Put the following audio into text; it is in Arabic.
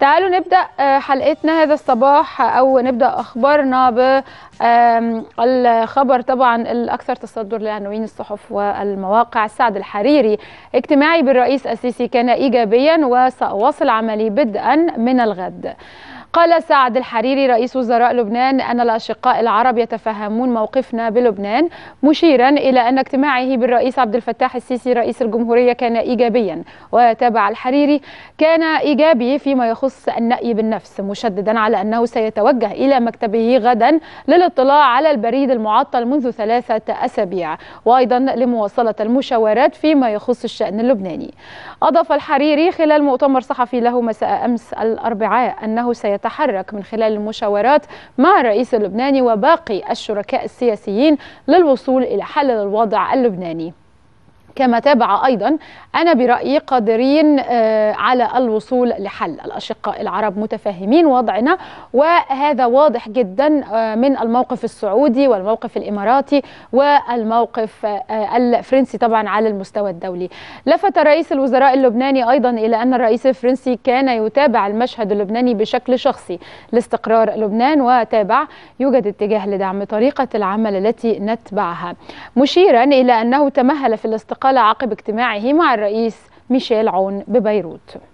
تعالوا نبدأ حلقتنا هذا الصباح أو نبدأ أخبارنا بالخبر طبعا الأكثر تصدر لعناوين الصحف والمواقع. سعد الحريري: اجتماعي بالرئيس السيسي كان إيجابيا وسأواصل عملي بدءا من الغد. قال سعد الحريري رئيس وزراء لبنان أن الأشقاء العرب يتفهمون موقفنا بلبنان، مشيرا إلى أن اجتماعه بالرئيس عبد الفتاح السيسي رئيس الجمهورية كان إيجابيا. وتابع الحريري: كان إيجابي فيما يخص النأي بالنفس، مشددا على أنه سيتوجه إلى مكتبه غدا للاطلاع على البريد المعطل منذ 3 أسابيع، وأيضا لمواصلة المشاورات فيما يخص الشأن اللبناني. أضاف الحريري خلال مؤتمر صحفي له مساء أمس الأربعاء أنه سيتحرك من خلال المشاورات مع الرئيس اللبناني وباقي الشركاء السياسيين للوصول إلى حل الوضع اللبناني. كما تابع أيضا: أنا برأيي قادرين على الوصول لحل، الأشقاء العرب متفهمين وضعنا، وهذا واضح جدا من الموقف السعودي والموقف الإماراتي والموقف الفرنسي طبعا على المستوى الدولي. لفت رئيس الوزراء اللبناني أيضا إلى أن الرئيس الفرنسي كان يتابع المشهد اللبناني بشكل شخصي لاستقرار لبنان، وتابع: يوجد اتجاه لدعم طريقة العمل التي نتبعها، مشيرا إلى أنه تمهل في الاستقالة عقب اجتماعه مع الرئيس ميشيل عون ببيروت.